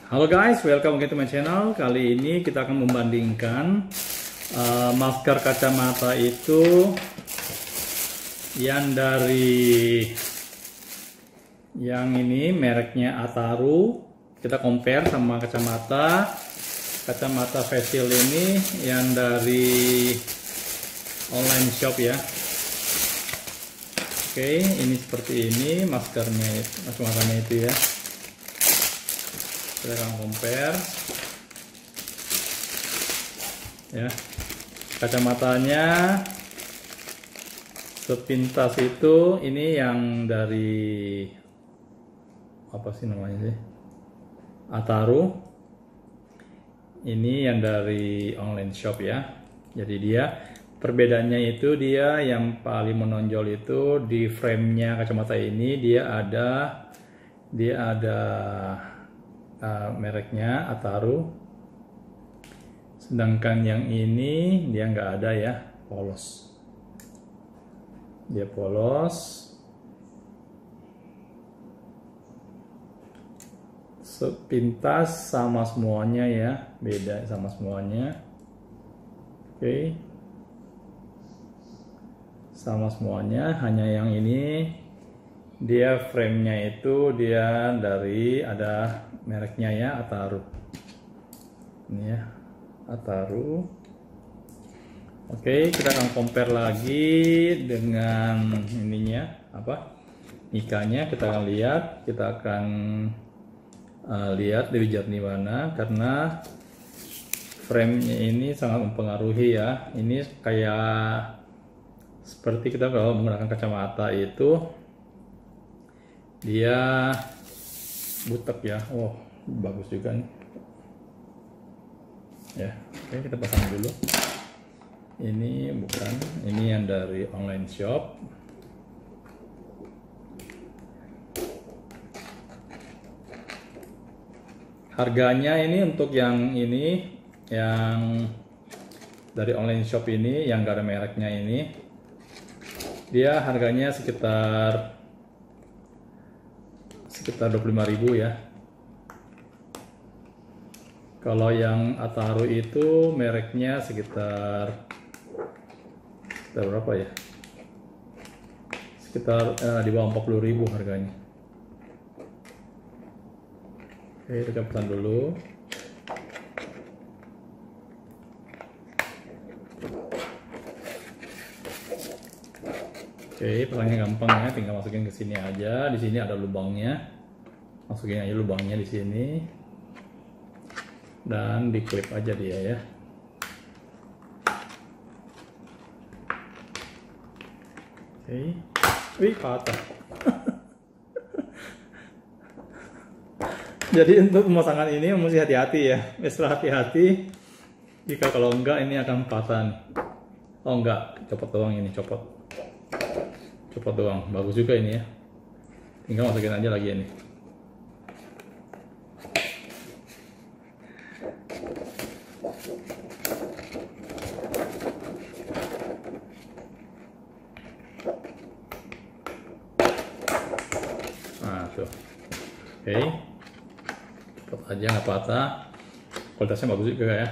Halo guys, welcome to my channel. Kali ini kita akan membandingkan masker kacamata itu yang dari yang ini mereknya Ataru. Kita compare sama kacamata face shield ini yang dari online shop ya. Oke, ini seperti ini maskernya, kacamatanya itu ya. Kita akan compare ya, kacamatanya sepintas itu ini yang dari apa sih namanya sih, Ataru, ini yang dari online shop ya. Jadi dia perbedaannya itu, dia yang paling menonjol itu di frame-nya kacamata ini dia ada mereknya Ataru, sedangkan yang ini dia nggak ada ya, polos, dia polos. Sepintas sama semuanya ya, beda sama semuanya. Oke, sama semuanya, hanya yang ini dia frame-nya itu dia dari ada mereknya ya, Ataru. Ini ya, Ataru. Oke, kita akan compare lagi dengan ininya apa? Mikanya kita akan lihat, lihat lebih jernih mana, karena frame-nya ini sangat mempengaruhi ya. Ini kayak seperti kita kalau menggunakan kacamata itu dia butek ya. Oh, bagus juga nih ya. Oke, kita pasang dulu. Ini bukan, ini yang dari online shop. Harganya ini untuk yang ini, yang dari online shop ini yang gak ada mereknya ini, dia harganya sekitar 25.000 ya. Kalau yang Ataru itu mereknya sekitar berapa ya? Sekitar di bawah 40.000 harganya. Oke, kita pesan dulu. Oke, pasangnya gampang ya, tinggal masukin ke sini aja. Di sini ada lubangnya, masukin aja lubangnya di sini dan diklip aja dia ya. Oke, wih, patah. Jadi untuk pemasangan ini mesti hati-hati ya, extra hati-hati. Jika kalau enggak ini akan patah nih. Oh enggak, copot doang ini, copot doang. Bagus juga ini ya, tinggal masukin aja lagi ini. Nah tuh, oke, copot aja, nggak patah. Kualitasnya bagus juga ya.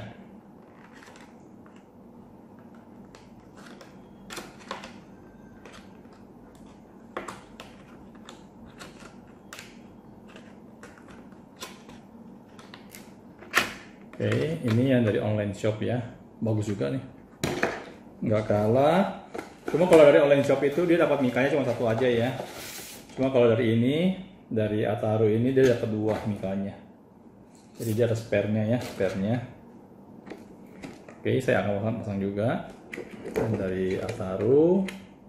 Oke, ini yang dari online shop ya, bagus juga nih, nggak kalah. Cuma kalau dari online shop itu dia dapat mikanya cuma satu aja ya. Cuma kalau dari ini, dari Ataru ini dia dapat 2 mikanya. Jadi dia ada spare-nya ya, spare-nya. Oke, saya akan pasang juga dan dari Ataru.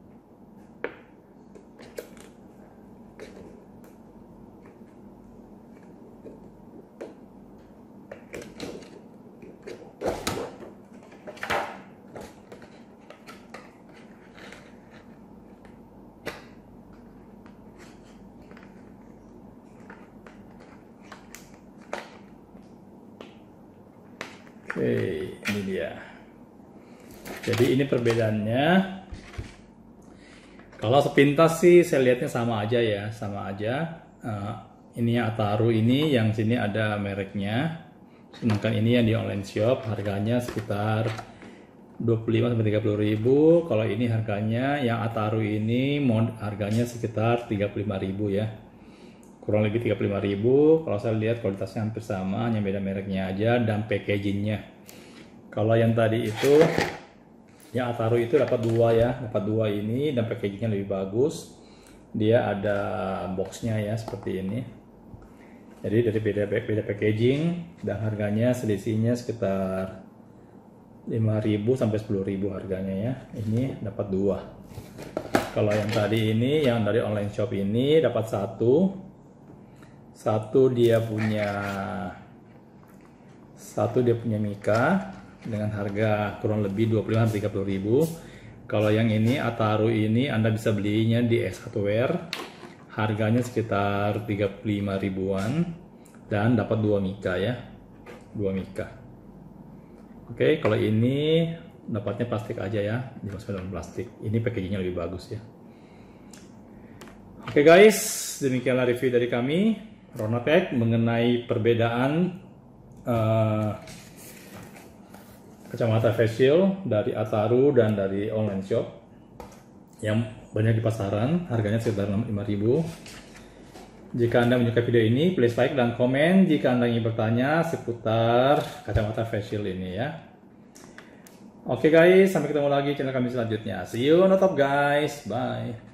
Oke, ini dia. Jadi ini perbedaannya. Kalau sepintas sih saya lihatnya sama aja ya, sama aja. Ini yang Ataru ini, yang sini ada mereknya. Sedangkan ini yang di online shop harganya sekitar 25-30 ribu. Kalau ini harganya yang Ataru ini harganya sekitar 35 ribu ya. Kurang lebih 35 ribu. Kalau saya lihat kualitasnya hampir sama, hanya beda mereknya aja dan packagingnya. Kalau yang tadi itu yang Ataru itu dapat dua ya, dapat dua ini dan packagingnya lebih bagus. Dia ada boxnya ya seperti ini. Jadi dari beda packaging dan harganya selisihnya sekitar 5.000 sampai 10.000 harganya ya. Ini dapat dua. Kalau yang tadi ini yang dari online shop ini dapat satu dia punya Mika dengan harga kurang lebih 25-30 ribu. Kalau yang ini Ataru ini Anda bisa belinya di X Hardware, harganya sekitar 35 ribuan dan dapat 2 Mika ya, 2 Mika. Oke, kalau ini dapatnya plastik aja ya, dimasukkan dalam plastik. Ini packagingnya lebih bagus ya. Oke guys, demikianlah review dari kami Ronatech mengenai perbedaan kacamata face shield dari Ataru dan dari online shop yang banyak di pasaran, harganya sekitar 5.000. Jika Anda menyukai video ini, please like dan komen jika Anda ingin bertanya seputar kacamata face shield ini ya. Oke guys, sampai ketemu lagi channel kami selanjutnya. See you on the top guys, bye.